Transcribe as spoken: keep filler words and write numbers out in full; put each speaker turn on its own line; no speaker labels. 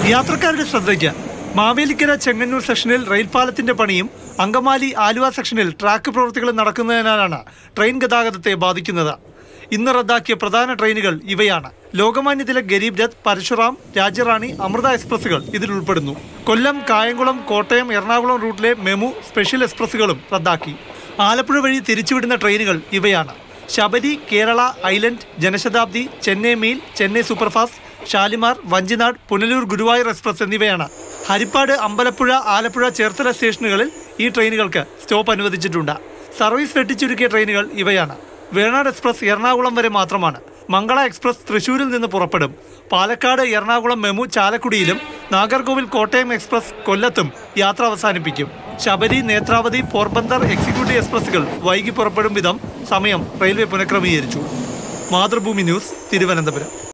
യാത്രക്കാരുടെ ശ്രദ്ധയ്ക്ക് മാവേലിക്കര ചെങ്ങന്നൂർ സെക്ഷനിൽ റെയിൽപാലത്തിന്റെ പണിയും അങ്കമാലി ആലുവ സെക്ഷനിൽ ട്രാക്ക് പ്രവൃത്തികളും നടക്കുന്നതിനാലാണ് ട്രെയിൻ ഗതാഗതത്തെ ബാധിക്കുന്നത്. ഇന്ന് റദ്ദാക്കിയ പ്രധാന ട്രെയിനുകൾ ഇവയാണ്. ലോകമാന്യ തിലക് ഗരീബ് രഥ്, പരശുറാം, രാജ്യറാണി, അമൃത എക്സ്പ്രസുകൾ ഇതിൽ ഉൾപ്പെടുന്നു. കൊല്ലം, കായംകുളം, കോട്ടയം, എറണാകുളം റൂട്ടിലെ മെമു, സ്പെഷ്യൽ എക്സ്പ്രസുകളും റദ്ദാക്കി. ആലപ്പുഴ വഴി തിരിച്ചുവിടുന്ന ട്രെയിനുകൾ ഇവയാണ്: Sabari, Kerala, island, Janshatabdi, Chennai mail, Chennai superfast, Shalimar, Vanchinad, Punalur, Guruvayur express എന്നിവയാണ്. ഹരിപ്പാട്, അമ്പലപ്പുഴ, ആലപ്പുഴ, ചേർത്തല സ്റ്റേഷനുകളിൽ ഈ ട്രെയിനുകൾക്ക് സ്റ്റോപ്പ് അനുവദിച്ചിട്ടുണ്ട്. സർവീസ് വെട്ടിച്ചുരുക്കിയ ട്രെയിനുകൾ ഇവയാണ്: വേണാട് എക്സ്പ്രസ് എറണാകുളം വരെ മാത്രമാണ്. മംഗള എക്സ്പ്രസ് തൃശ്ശൂരിൽ നിന്ന് പുറപ്പെടും. പാലക്കാട്, എറണാകുളം മെമു ചാലക്കുടിയിലും, നാഗർകോവിൽ, കോട്ടയം എക്സ്പ്രസ് കൊല്ലത്തും യാത്ര അവസാനിപ്പിക്കും. ശബരി, നേത്രാവതി, പോർബന്ദർ എക്സിക്യൂട്ടീവ് എക്സ്പ്രസുകൾ വൈകി പുറപ്പെടും വിധം സമയം റെയിൽവേ പുനഃക്രമീകരിച്ചു. മാതൃഭൂമി ന്യൂസ്, തിരുവനന്തപുരം.